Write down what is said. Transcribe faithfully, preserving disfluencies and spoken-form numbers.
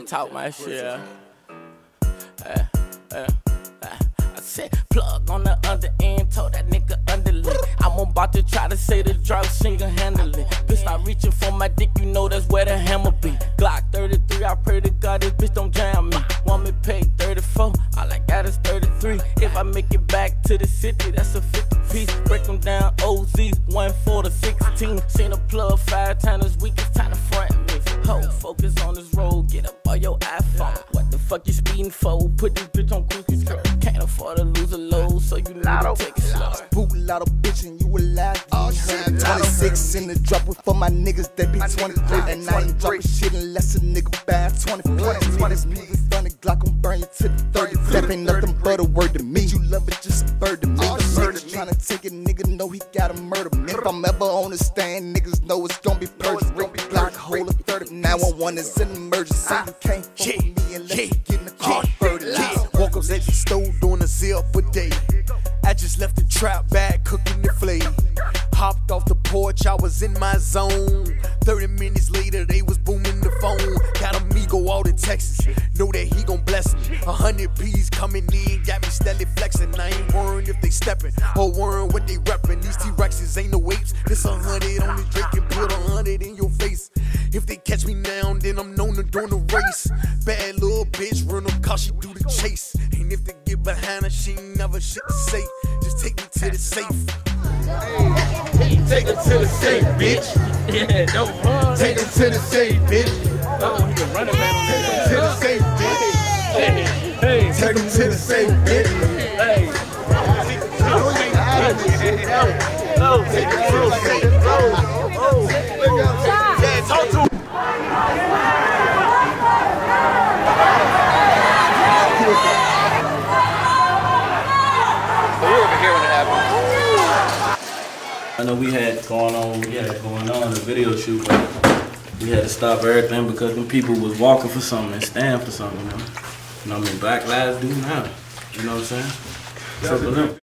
talk my shit. Uh, uh, uh, I said plug on the under end, told that nigga underlip. I'm about to try to say the drop single handling. Bitch start reaching for my dick, you know that's where the hammer be. Glock thirty-three, I pray to God this bitch don't jam me. Want me pay thirty-four, all I got is thirty-three. If I make it back to the city, that's a fifty piece. Break them down, O Z, one four to sixteen. Seen a plug five times this week, it's time to front me. Ho, focus on this road, get up on your iPhone. What the fuck you speeding for? Put this bitch on cruise control. Can't afford to lose a load, so you need to take it slow. Spook a lot of bitch and you alive. Oh shit, twenty-six in the dropper for my niggas, they be twenty-three. And I ain't dropping shit unless a nigga buy twenty-four. Niggas moving from the Glock, I'm burn you to the thirty. That ain't nothing but a word to me. You love it, just a bird to me. Niggas tryna take it, nigga know he gotta murder me. If I'm ever on the stand, niggas know it's gonna be purged. Glock hold a thirty, nine one one is an emergency. You can't fuck with me unless you get in the car fertilized. Walk up at the stove doing a zip a day. I just left the trap bag cooking the flay. Hopped off the porch, I was in my zone. thirty minutes later, they was booming the phone. Got a Migo out in Texas, know that he gon' bless me. A hundred P's coming in, got me steady flexing. I ain't worrying if they steppin', or worrying what they reppin'. These T-Rexes ain't no apes. This a hundred on the Drake and put a hundred in your face. If they catch me now, then I'm known to doing the race. Bad little bitch, run up cause she do the chase. And if they get behind her, she ain't never shit to say. Just take me to the safe. Hey, take her to the safe, bitch. Yeah, don't run. Take her to the safe, bitch. Oh, he can run it back. Take her to the safe, bitch. Hey, hey, Take her to the safe, bitch. hey. No, take her to the safe. Oh, yeah, talk to him. I know we had going on, we had going on the video shoot, but we had to stop everything because them people was walking for something and standing for something, you know. You know what I mean? Black lives do matter. You know what I'm saying? So for them.